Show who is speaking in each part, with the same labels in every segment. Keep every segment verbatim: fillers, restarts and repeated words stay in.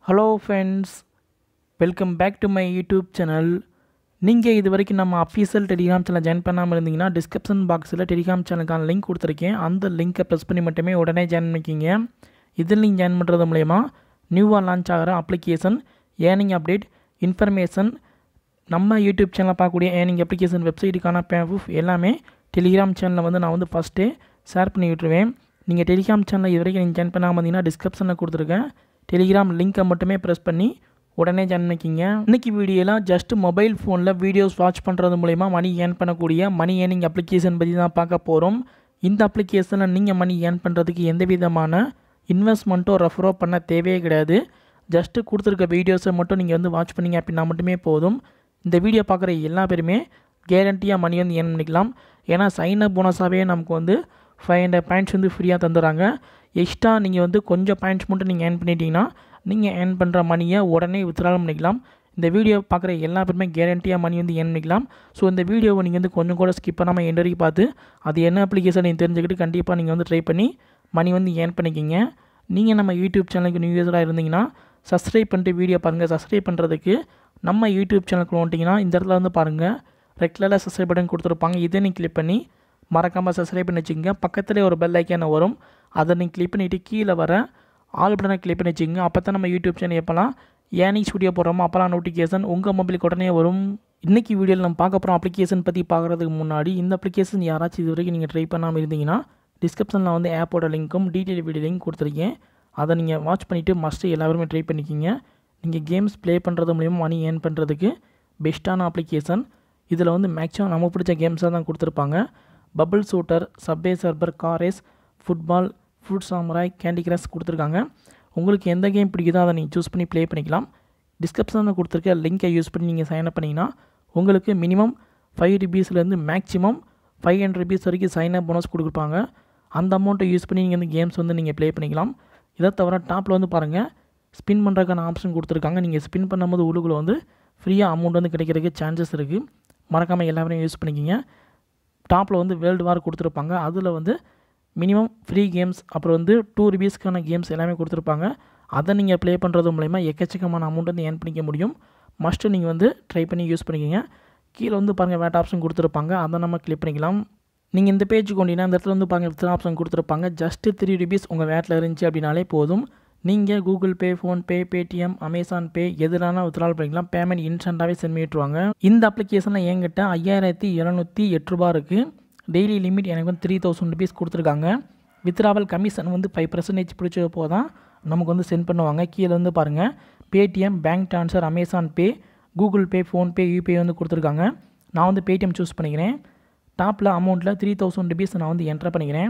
Speaker 1: Hello friends, welcome back to my YouTube channel. நீங்கள் இது வரைக்கும் நம்ம அஃபீஷியல் டெலிகிராம் சேனல் ஜாயின் பண்ணாமல் இருந்தீங்கன்னா டிஸ்கிரிப்ஷன் பாக்ஸில் டெலிகிராம் சேனலுக்கான லிங்க் கொடுத்துருக்கேன். அந்த லிங்க்கை ப்ரெஸ் பண்ணி மட்டுமே உடனே ஜாயின் பண்ணிக்கிங்க. இதில் நீங்கள் ஜாயின் பண்ணுறது மூலயமா நியூவாக லான்ச் ஆகிற அப்ளிகேஷன், ஏர்னிங் அப்டேட், இன்ஃபர்மேஷன், நம்ம யூடியூப் சேனலில் பார்க்கக்கூடிய ஏர்னிங் அப்ளிகேஷன், வெப்சைட்டுக்கான பேஃபுஃப் எல்லாமே டெலிகிராம் சேனலில் வந்து நான் வந்து ஃபஸ்ட்டே ஷேர் பண்ணி விட்டுருவேன். நீங்கள் டெலிகிராம் சேனலில் இது வரைக்கும் நீங்கள் ஜாயின் பண்ணாமல் இருந்தீங்கன்னா டிஸ்கிரிப்ஷனில் கொடுத்துருக்கேன். டெலிகிராம் லிங்க்கை மட்டுமே ப்ரெஸ் பண்ணி உடனே ஜாயின் பண்ணிக்கிங்க. இன்றைக்கி வீடியோலாம் ஜஸ்ட் மொபைல் ஃபோனில் வீடியோஸ் வாட்ச் பண்ணுறது மூலிமா மணி ஏர்ன் பண்ணக்கூடிய மணி ஏர்னிங் அப்ளிகேஷன் பற்றி தான் பார்க்க போகிறோம். இந்த அப்ளிகேஷனில் நீங்கள் மணி ஏர்ன் பண்ணுறதுக்கு எந்த விதமான இன்வெஸ்ட்மெண்ட்டோ ரெஃபரோ பண்ண தேவையே கிடையாது. ஜஸ்ட்டு கொடுத்துருக்க வீடியோஸை மட்டும் நீங்கள் வந்து வாட்ச் பண்ணிங்க அப்படின்னா மட்டுமே போதும். இந்த வீடியோ பார்க்குற எல்லா பேருமே கேரண்டியாக மணி வந்து ஏர்ன் பண்ணிக்கலாம். ஏன்னா சைன் அப் போனஸாகவே நமக்கு வந்து ஃபைவ் ஹண்ட்ரட் பாயிண்ட்ஸ் வந்து ஃப்ரீயாக தந்துடுறாங்க. எக்ஸ்ட்ரா நீங்கள் வந்து கொஞ்சம் பாயிண்ட்ஸ் மட்டும் நீங்கள் ஏர்ன் பண்ணிட்டீங்கன்னா நீங்கள் ஏர்ன் பண்ணுற மணியை உடனே வித்ட்ரால் பண்ணிக்கலாம். இந்த வீடியோ பார்க்குற எல்லா பேருமே கேரண்டியாக மணி வந்து ஏர்ன் பண்ணிக்கலாம். ஸோ இந்த வீடியோவை நீங்கள் வந்து கொஞ்சம் கூட ஸ்கிப் பண்ணாமல் எண்ட் வரைக்கும் பார்த்து அது என்ன அப்ளிகேஷன் நீங்கள் தெரிஞ்சுக்கிட்டு கண்டிப்பாக நீங்கள் வந்து ட்ரை பண்ணி மணி வந்து ஏர்ன் பண்ணிக்கிங்க. நீங்கள் நம்ம யூடியூப் சேனலுக்கு நியூ யூஸராக இருந்தீங்கன்னா சப்ஸ்கிரைப் பண்ணிட்டு வீடியோ பாருங்கள். சப்ஸ்கிரைப் பண்ணுறதுக்கு நம்ம யூடியூப் சேனலுக்கு வந்துட்டிங்கன்னா இந்த இடத்துல வந்து பாருங்கள், ரெட் கலரில் சப்ஸ்கிரைப் பட்டன் கொடுத்துருப்பாங்க. இதை நீங்கள் கிளிக் பண்ணி மறக்காமல் சப்ஸ்கிரைப் பண்ணி வச்சுக்கோங்க. பக்கத்துலேயே ஒரு பெல் ஐக்கான வரும், அதை நீங்கள் கிளிக் பண்ணிவிட்டு கீழே வர ஆல் பட்டனை கிளிக் பண்ணி வச்சுக்கோங்க. அப்போ தான் நம்ம யூடியூப் சேனல் எப்போலாம் ஏர்னிங்ஸ் வீடியோ போடுறோமோ அப்போலாம் நோட்டிஃபிகேஷன் உங்கள் மொபைலுக்கு உடனே வரும். இன்றைக்கி வீடியோவில் நம்ம பார்க்க போகிறோம் அப்ளிகேஷன் பற்றி பார்க்குறதுக்கு முன்னாடி இந்த அப்ளிகேஷன் யாராச்சும் இது வரைக்கும் நீங்கள் ட்ரை பண்ணாமல் இருந்தீங்கன்னா டிஸ்கிரிப்ஷனில் வந்து ஆப்போட லிங்க்கும் டீட்டெயில் வீடியோ லிங்க் கொடுத்துருக்கேன். அதை நீங்கள் வாட்ச் பண்ணிவிட்டு மஸ்ட்டு எல்லாருமே ட்ரை பண்ணிக்கிங்க. நீங்கள் கேம்ஸ் ப்ளே பண்ணுறது மூலிமா மணி ஏர்ன் பண்ணுறதுக்கு பெஸ்ட்டான அப்ளிகேஷன். இதில் வந்து மேக்ஸிமம் நம்ம பிடிச்ச கேம்ஸாக தான் கொடுத்துருப்பாங்க. Bubble shooter, subway surfer, car race, football, fruit samurai, candy crush கொடுத்துருக்காங்க. உங்களுக்கு எந்த கேம் பிடிக்குதோ அதை நீங்கள் சூஸ் பண்ணி ப்ளே பண்ணிக்கலாம். டிஸ்கிரிப்ஷனில் கொடுத்துருக்க லிங்கை யூஸ் பண்ணி நீங்கள் சைன் அப் பண்ணிங்கன்னா உங்களுக்கு மினிமம் ஃபைவ் ருபீஸ்லேருந்து மேக்ஸிமம் ஃபைவ் ஹண்ட்ரட் ருபீஸ் வரைக்கும் சைன் அப் போனஸ் கொடுப்பாங்க. அந்த அமௌண்ட்டை யூஸ் பண்ணி நீங்கள் வந்து கேம்ஸ் வந்து நீங்கள் ப்ளே பண்ணிக்கலாம். இதை தவிர டாப்பில் வந்து பாருங்கள், ஸ்பின் பண்ணுறதுக்கான ஆப்ஷன் கொடுத்துருக்காங்க. நீங்கள் ஸ்பின் பண்ணும்போது உள்ளுக்குள்ள வந்து ஃப்ரீயாக அமௌண்ட் வந்து கிடைக்கிறதுக்கு சான்சஸ் இருக்குது. மறக்காமல் எல்லாமே யூஸ் பண்ணிக்கிங்க. டாப்பில் வந்து வேர்ல்டு வார் கொடுத்துருப்பாங்க. அதில் வந்து மினிமம் ஃப்ரீ கேம்ஸ், அப்புறம் வந்து டூ ருபீஸ்க்கான கேம்ஸ் எல்லாமே கொடுத்துருப்பாங்க. அதை நீங்கள் ப்ளே பண்ணுறது மூலமா எக்கச்சக்கமான அமௌண்ட் வந்து ஏர்ன் பண்ணிக்க முடியும். மஸ்ட்டு நீங்கள் வந்து ட்ரை பண்ணி யூஸ் பண்ணிக்கிங்க. கீழே வந்து பாருங்கள் வேட் ஆப்ஷன் கொடுத்துருப்பாங்க, அதை நம்ம கிளிக் பண்ணிக்கலாம். நீங்கள் இந்த பேஜுக்கு கொண்டீங்கன்னா இந்த இடத்துல வந்து பாருங்கள் வித்ட்ரா ஆப்ஷன் கொடுத்துருப்பாங்க. ஜஸ்ட்டு த்ரீ ருபீஸ் உங்கள் வேட்டில் இருந்துச்சு அப்படின்னாலே போதும். நீங்கள் Google Pay, PhonePe, Paytm, Amazon Pay எதுனால வித்ட்ரால் பண்ணிக்கலாம். பேமெண்ட் இன்ஸ்டண்ட்டாகவே சென்ட் பண்ணிவிட்டுருவாங்க. இந்த அப்ளிகேஷனில் என்கிட்ட ஐயாயிரத்தி எழுநூற்றி எட்டு ரூபா இருக்குது. டெய்லி லிமிட் எனக்கு வந்து த்ரீ தௌசண்ட் ருபீஸ் கொடுத்துருக்காங்க. வித்ட்ராவல் கமிஷன் வந்து ஃபைவ் பர்சன்டேஜ் பிடிச்சப்போ தான் நமக்கு வந்து சென்ட் பண்ணுவாங்க. கீழே வந்து பாருங்கள் Paytm, bank transfer, Amazon Pay, Google Pay, PhonePe, UPI வந்து கொடுத்துருக்காங்க. நான் வந்து பேடிஎம் சூஸ் பண்ணிக்கிறேன். டாப்பில் அமௌண்ட்டில் த்ரீ தௌசண்ட் ருபீஸ் நான் வந்து என்ட்ரு பண்ணிக்கிறேன்.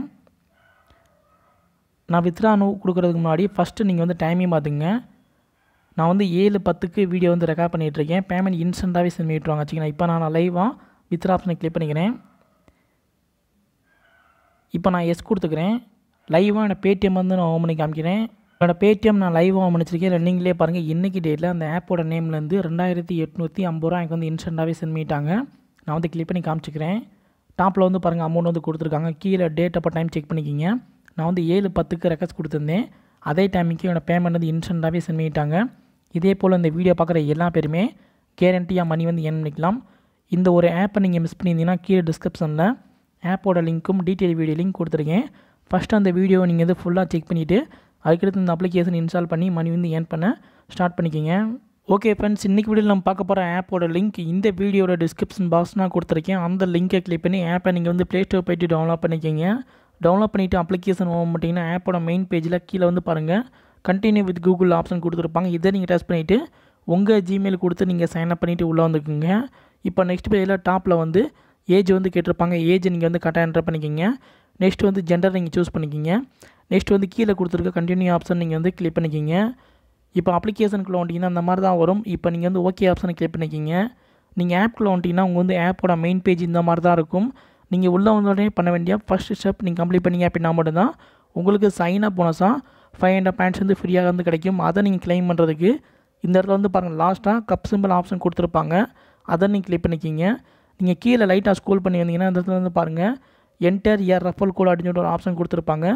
Speaker 1: நான் வித்ட்ரா கொடுக்குறதுக்கு முன்னாடி ஃபஸ்ட்டு நீங்கள் வந்து டைமையும் பார்த்துங்க. நான் வந்து ஏழு பத்துக்கு வீடியோ வந்து ரெக்கார்ட் பண்ணிகிட்ருக்கேன். பேமெண்ட் இன்ஸ்டண்ட்டாகவே சென்ட் பண்ணிவிட்டுருவாங்க வச்சுக்கோங்க. இப்போ நான் லைவாக வித்ட்ரா ஆப்ஷனை கிளிக் பண்ணிக்கிறேன். இப்போ நான் எஸ் கொடுத்துக்கிறேன். லைவாக என்னோடய பேடிஎம் வந்து நான் ஓன் பண்ணி காமிக்கிறேன். என்னோடய பேடிஎம் நான் லைவாக ஓன் பண்ணிச்சிருக்கேன். நீங்களே பாருங்கள், இன்றைக்கி டேட்டில் அந்த ஆப்போட நேம்லேருந்து ரெண்டாயிரத்தி எட்நூற்றி ஐம்பது ரூபா எனக்கு வந்து இன்ஸ்டண்ட்டாகவே சென்ட் பண்ணிட்டாங்க. நான் வந்து கிளிக் பண்ணி காமிச்சிக்கிறேன். டாப்பில் வந்து பாருங்கள் அமௌண்ட் வந்து கொடுத்துருக்காங்க. கீழே டேட் அப்போ டைம் செக் பண்ணிக்கிங்க. நான் வந்து ஏழு பத்துக்கு ரெக்வஸ்ட் கொடுத்துருந்தேன். அதே டைமுக்கு என்னோடய பேமெண்ட் வந்து இன்ஸ்டண்ட்டாகவே சென்ட் பண்ணிட்டாங்க. இதே போல் இந்த வீடியோ பார்க்குற எல்லா பேருமே கேரண்டியாக மணி வந்து ஏர்ன் பண்ணிக்கலாம். இந்த ஒரு ஆப்பை நீங்கள் மிஸ் பண்ணியிருந்தீங்கன்னா கீழே டிஸ்கிரிப்ஷனில் ஆப்போட லிங்க்கும் டீட்டெயில் வீடியோ லிங்க் கொடுத்துருக்கேன். ஃபஸ்ட்டு அந்த வீடியோவை நீங்கள் வந்து ஃபுல்லாக செக் பண்ணிவிட்டு அதுக்கடுத்து இந்த அப்ளிகேஷன் இன்ஸ்டால் பண்ணி மணி வந்து ஏர்ன் பண்ண ஸ்டார்ட் பண்ணிக்கிங்க. ஓகே ஃப்ரெண்ட்ஸ், இன்றைக்கி வீடியோவில் நம்ம பார்க்க போகிற ஆப்போட லிங்க் இந்த வீடியோட டிஸ்கிரிப்ஷன் பாக்ஸ் நான் கொடுத்துருக்கேன். அந்த லிங்கை கிளிக் பண்ணி ஆப்பை நீங்கள் வந்து ப்ளே ஸ்டோர் போய்ட்டு டவுன்லோட் பண்ணிக்கிங்க. டவுன்லோட் பண்ணிவிட்டு அப்ளிகேஷன் ஓப்பன் பண்ணிட்டீங்கன்னா ஆப்போட மெயின் பேஜில் கீழே வந்து பாருங்கள் கண்டினியூ வித் கூகுள் ஆப்ஷன் கொடுத்துருப்பாங்க. இதை நீங்கள் டச் பண்ணிவிட்டு உங்கள் ஜிமெயில் கொடுத்து நீங்கள் சைன் அப் பண்ணிவிட்டு உள்ளே வந்துக்குங்க. இப்போ நெக்ஸ்ட் பேஜில் டாப்பில் வந்து ஏஜ் வந்து கேட்டிருப்பாங்க. ஏஜ் நீங்கள் வந்து கரெக்டாக என்டர் பண்ணிக்கிங்க. நெக்ஸ்ட் வந்து ஜெண்டர் நீங்கள் சூஸ் பண்ணிக்கிங்க. நெக்ஸ்ட் வந்து கீழே கொடுத்துருக்க கண்டினியூ ஆப்ஷன் நீங்கள் வந்து கிளிக் பண்ணிக்கிங்க. இப்போ அப்ளிகேஷனுக்குள்ளே வந்துட்டிங்கன்னா அந்த மாதிரி தான் வரும். இப்போ நீங்கள் வந்து ஓகே ஆப்ஷனை கிளிக் பண்ணிக்கிங்க. நீங்கள் ஆப்குள்ளே வந்துட்டிங்கன்னா உங்கள் வந்து ஆப்போட மெயின் பேஜ் இந்த மாதிரி தான் இருக்கும். நீங்கள் உள்ளே வந்தோடனே பண்ண வேண்டிய ஃபஸ்ட்டு ஸ்டெப் நீங்கள் கம்ப்ளீட் பண்ணிங்க அப்படின்னா மட்டும்தான் உங்களுக்கு சைன் அப் போனஸாக ஃபைவ் ஹண்ட்ரட் பாயிண்ட்ஸ் வந்து ஃப்ரீயாக வந்து கிடைக்கும். அதை நீங்கள் கிளைம் பண்ணுறதுக்கு இந்த இடத்துல வந்து பாருங்கள் லாஸ்ட்டாக கப் சிம்பிள் ஆப்ஷன் கொடுத்துருப்பாங்க. அதை நீங்கள் கிளிக் பண்ணிக்கிங்க. நீங்கள் கீழே லைட்டாக ஸ்க்ரோல் பண்ணி வந்தீங்கன்னா இந்த இடத்துல வந்து பாருங்கள் என்டர் இயர் ரெஃபரல் கோட் அப்படின்னு சொல்லிட்டு ஒரு ஆப்ஷன் கொடுத்துருப்பாங்க.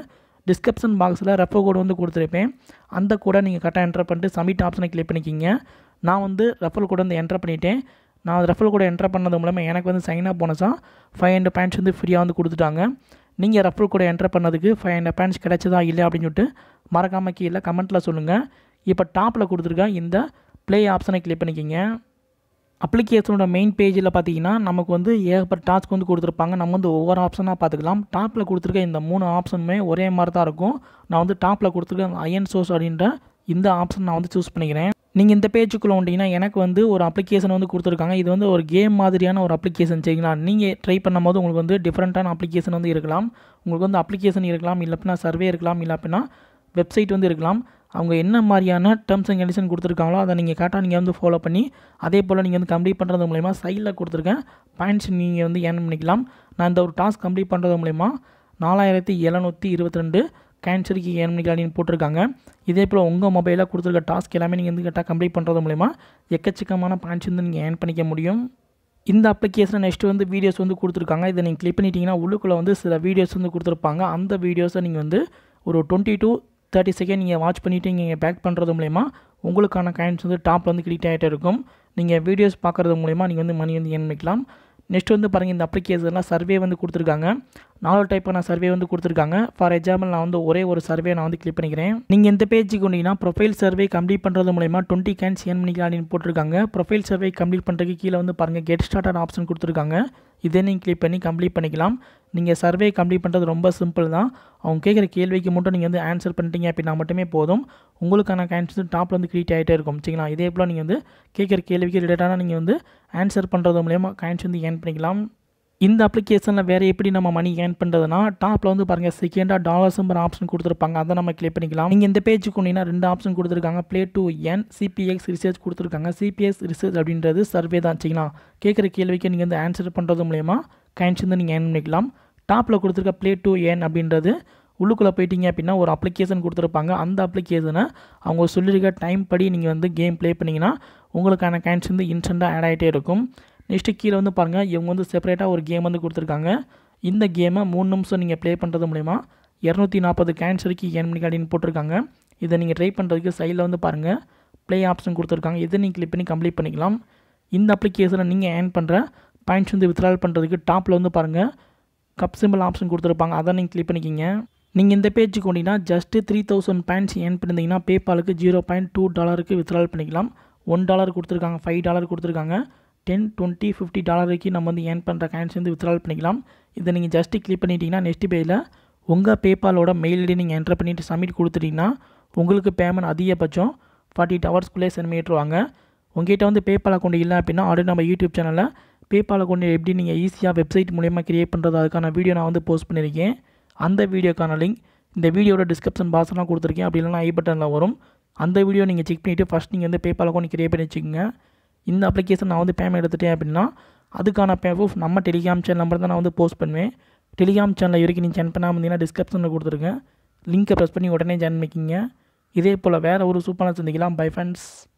Speaker 1: டிஸ்கிரிப்ஷன் பாக்ஸில் ரெஃபர் கோடு வந்து கொடுத்துருப்பேன். அந்த கோடை நீங்கள் கரெக்டாக என்டர் பண்ணிட்டு சப்மிட் ஆப்ஷனை கிளிக் பண்ணிக்கிங்க. நான் வந்து ரெஃபர் கோடை வந்து என்டர் பண்ணிட்டேன். நான் ரெஃபர் கோடை என்டர் பண்ணது மூலமாக எனக்கு வந்து சைன் அப் போனஸாக ஃபைவ் ஹண்ட்ரட் பாயிண்ட்ஸ் வந்து ஃப்ரீயாக வந்து கொடுத்துட்டாங்க. நீங்கள் ரெஃபர் கோடை என்டர் பண்ணதுக்கு ஃபைவ் ஹண்ட்ரட் பாயிண்ட்ஸ் கிடைச்சதா இல்லை அப்படின்னு சொல்லிட்டு மறக்காமல் கீழே கமெண்ட்டில் சொல்லுங்கள். இப்போ டாப்பில் கொடுத்துருக்க இந்த ப்ளே ஆப்ஷனை கிளிக் பண்ணிக்கிங்க. அப்ளிகேஷனோட மெயின் பேஜில் பார்த்தீங்கன்னா நமக்கு வந்து ஏகப்பட்ட டாஸ்க் வந்து கொடுத்துருப்பாங்க. நம்ம வந்து ஒவ்வொரு ஆப்ஷனாக பார்த்துக்கலாம். டாப்பில் கொடுத்துருக்க இந்த மூணு ஆப்ஷனுமே ஒரே மாதிரி தான் இருக்கும். நான் வந்து டாப்பில் கொடுத்துருக்க அயன் சோர்ஸ் அப்படின்ற இந்த ஆப்ஷன் நான் வந்து சூஸ் பண்ணிக்கிறேன். நீங்கள் இந்த பேஜுக்குள்ளே வந்தீங்கன்னா எனக்கு வந்து ஒரு அப்ளிகேஷன் வந்து கொடுத்துருக்காங்க. இது வந்து ஒரு கேம் மாதிரியான ஒரு அப்ளிகேஷன் சரிங்களா. நீங்கள் ட்ரை பண்ணும்போது உங்களுக்கு வந்து டிஃப்ரெண்ட்டான அப்ளிகேஷன் வந்து இருக்கலாம். உங்களுக்கு வந்து அப்ளிகேஷன் இருக்கலாம், இல்லை அப்படின்னா சர்வே இருக்கலாம், இல்லை அப்படின்னா வெப்சைட் வந்து இருக்கலாம். அவங்க என்ன மாதிரியான டேர்ம்ஸ் அண்ட் கண்டிஷன் கொடுத்துருக்காங்களோ அதை நீங்கள் கரெக்டாக நீங்கள் வந்து ஃபாலோ பண்ணி அதே போல் நீங்கள் வந்து கம்ப்ளீட் பண்ணுறது மூலயமா சைடில் கொடுத்துருக்கேன் பாயிண்ட்ஸ் நீங்கள் வந்து ஏர்ன் பண்ணிக்கலாம். நான் இந்த ஒரு டாஸ்க் கம்ப்ளீட் பண்ணுறது மூலயமா நாலாயிரத்தி எழுநூற்றி இருபத்தி ரெண்டு கேன்சருக்கு ஏர்ன் பண்ணிக்கலாம் அப்படின்னு போட்டிருக்காங்க. இதே போல் உங்கள் மொபைலில் கொடுத்துருக்க டாஸ்க் எல்லாமே நீங்கள் வந்து கரெக்டாக கம்ப்ளீட் பண்ணுறது மூலயமா எக்கச்சக்கமான பாயிண்ட்ஸ் வந்து நீங்கள் ஏர்ன் பண்ணிக்க முடியும். இந்த அப்ளிகேஷனை நெக்ஸ்ட்டு வந்து வீடியோஸ் வந்து கொடுத்துருக்காங்க. இதை நீங்கள் கிளிக் பண்ணிட்டீங்கன்னா உள்ளுக்குள்ளே வந்து சில வீடியோஸ் வந்து கொடுத்துருப்பாங்க. அந்த வீடியோஸை நீங்கள் வந்து ஒரு டுவெண்ட்டி டூ தேர்ட்டி செகண்ட் நீங்கள் வாட்ச் பண்ணிவிட்டு நீங்கள் பேக் பண்ணுறது மூலயமா உங்களுக்கான காயின்ஸ் வந்து டாப்பில் வந்து கிளிக் ஆகிட்டே இருக்கும். நீங்கள் வீடியோஸ் பார்க்குறது மூலயமா நீங்கள் வந்து மணி வந்து ஏர்ன் பண்ணிக்கலாம். நெக்ஸ்ட் வந்து பாருங்கள், இந்த அப்ளிகேஷனில் சர்வே வந்து கொடுத்துருக்காங்க. நாலு டைப்பான சர்வே வந்து கொடுத்துருக்காங்க. ஃபார் எக்ஸாம்பிள் நான் வந்து ஒரே ஒரு சர்வே நான் வந்து கிளிக் பண்ணிக்கிறேன். நீங்கள் இந்த பேஜுக்கு வந்தீங்கன்னா ப்ரொஃபைல் சர்வே கம்ப்ளீட் பண்ணுறது மூலயமா டுவெண்ட்டி கேன்ஸ் ஏர்ன் பண்ணிக்கலாம் அப்படின்னு போட்டிருக்காங்க. ப்ரொஃபைல் சர்வே கம்ப்ளீட் பண்ணுறதுக்கு கீழே வந்து பாருங்கள் கெட் ஸ்டார்டட் ஆப்ஷன் கொடுத்துருக்காங்க. இதே நீங்கள் கிளிக் பண்ணி கம்ப்ளீட் பண்ணிக்கலாம். நீங்கள் சர்வே கம்ப்ளீட் பண்ணுறது ரொம்ப சிம்பிள் தான். அவங்க கேட்குற கேள்விக்கு மட்டும் நீங்கள் வந்து ஆன்சர் பண்ணிட்டீங்க அப்படின்னா மட்டுமே போதும். உங்களுக்கான காயின்ஸ் வந்து டாப்பில் வந்து கிரியேட் ஆகிட்டே இருக்கும் சரிங்களா. இதே போல் நீங்கள் வந்து கேட்குற கேள்விக்கு ரிலேட்டடாக நீங்கள் வந்து ஆன்சர் பண்ணுறது மூலயமா காயின்ஸ் வந்து ஏர்ன் பண்ணிக்கலாம். இந்த அப்ளிகேஷனில் வேறு எப்படி நம்ம மணி ஏர்ன் பண்ணுறதுனா டாப்பில் வந்து பாருங்கள் செகண்டாக டாலர்ஸுங்கிற ஆப்ஷன் கொடுத்துருப்பாங்க. அதை நம்ம கிளிக் பண்ணிக்கலாம். நீங்கள் இந்த பேஜுக்கு வந்தீங்கன்னா ரெண்டு ஆப்ஷன் கொடுத்துருக்காங்க. Play to earn CPX research கொடுத்துருக்காங்க. சிபிஎஸ் ரிசர்ச் அப்படின்றது சர்வே தான் சரிங்களா. கேட்குற கேள்விக்கு நீங்கள் வந்து ஆன்சர் பண்ணுறது மூலயமா காயின்ஸ் வந்து நீங்கள் ஏர்ன் பண்ணிக்கலாம். டாப்பில் கொடுத்துருக்க ப்ளே டு என் அப்படின்றது உள்ளுக்குள்ளே போயிட்டீங்க அப்படின்னா ஒரு அப்ளிகேஷன் கொடுத்துருப்பாங்க. அந்த அப்ளிகேஷனை அவங்க சொல்லியிருக்க டைம் படி நீங்கள் வந்து கேம் ப்ளே பண்ணிங்கன்னா உங்களுக்கான காயின்ஸ் வந்து இன்ஸ்டண்ட்டாக ஆட் ஆகிட்டே இருக்கும். நெக்ஸ்ட்டு கீழே வந்து பாருங்கள் இவங்க வந்து செப்பரேட்டாக ஒரு கேம் வந்து கொடுத்துருக்காங்க. இந்த கேமை மூணு நிமிஷம் நீங்கள் ப்ளே பண்ணுறது மூலயமா இரநூத்தி நாற்பது காயின்ஸ் வரைக்கும் ஏர்ன் பண்ணி அப்படின்னு போட்டிருக்காங்க. இதை நீங்கள் ட்ரை பண்ணுறதுக்கு சைடில் வந்து பாருங்கள் ப்ளே ஆப்ஷன் கொடுத்துருக்காங்க. இதை நீங்கள் கிளிக் பண்ணி கம்ப்ளீட் பண்ணிக்கலாம். இந்த அப்ளிகேஷனை நீங்கள் ஏர்ன் பண்ணுற பாயிண்ட்ஸ் வந்து வித்ட்ரால் பண்ணுறதுக்கு டாப்பில் வந்து பாருங்கள் கப் சிம்பிள் ஆப்ஷன் கொடுத்துருப்பாங்க. அதை நீங்கள் கிளிக் பண்ணிக்கிங்க. நீங்கள் இந்த பேஜுக்கு வந்தீங்கன்னா just three thousand points earn பண்ணியிருந்தீங்கன்னா பேபாலுக்கு ஜீரோ பாயிண்ட் டூ டாலருக்கு வித்ட்ரால் பண்ணிக்கலாம். ஒன் டாலர் கொடுத்துருக்காங்க, ஃபைவ் டாலர் கொடுத்துருக்காங்க, டென் டுவெண்ட்டி ஃபிஃப்டி டாலர் வரைக்கும் நம்ம வந்து ஏர்ன் பண்ணுற காயின்ஸ் வந்து வித்ட்ரால் பண்ணிக்கலாம். இதை நீங்கள் ஜஸ்ட்டு கிளிக் பண்ணிட்டீங்கன்னா நெக்ஸ்ட் பேஜில் உங்கள் பேபாலோட மெயில் ஐடி நீங்கள் என்டர் பண்ணிவிட்டு சப்மிட் கொடுத்துட்டிங்கன்னா உங்களுக்கு பேமெண்ட் அதிகபட்சம் ஃபார்ட்டி எயிட் ஹவர்ஸ்க்குள்ளே சென்ட் பண்ணிட்டுருவாங்க. உங்கள்கிட்ட வந்து பேபால் அக்கௌண்ட் இல்லை அப்படின்னா ஆல்ரெடி நம்ம யூடியூப் சேனலில் பேபால் அக்கௌண்ட் எப்படி நீங்கள் ஈஸியாக வெப்சைட் மூலயமா கிரியேட் பண்ணுறது அதுக்கான வீடியோ நான் வந்து போஸ்ட் பண்ணியிருக்கேன். அந்த வீடியோக்கான லிங்க் இந்த வீடியோட டிஸ்கிரிப்ஷன் பாக்ஸ்லாம் கொடுத்துருக்கேன். அப்படி இல்லைனா ஐ பட்டனில் வரும். அந்த வீடியோ நீங்கள் செக் பண்ணிவிட்டு ஃபஸ்ட் நீங்கள் வந்து பேபால் அக்கௌண்ட் கிரியேட் பண்ணி வச்சுக்கோங்க. இந்த அப்ளிகேஷன் நான் வந்து பேமெண்ட் எடுத்துட்டேன் அப்படின்னா அதுக்கான ப்ரூஃப் நம்ம டெலிகிராம் சேனல் நம்பர் தான் நான் வந்து போஸ்ட் பண்ணுவேன். டெலிகிராம் சேனலில் வரைக்கும் நீங்கள் ஜாயின் பண்ணாமல் இருந்தீங்கன்னா டிஸ்கிரிப்ஷனில் கொடுத்துருக்கேன். லிங்க்கை ப்ரெஸ் பண்ணி உடனே ஜாயின் பண்ணிக்கிங்க. இதே போல் வேறு ஒரு சூப்பரான சந்திக்கலாம். Bye friends.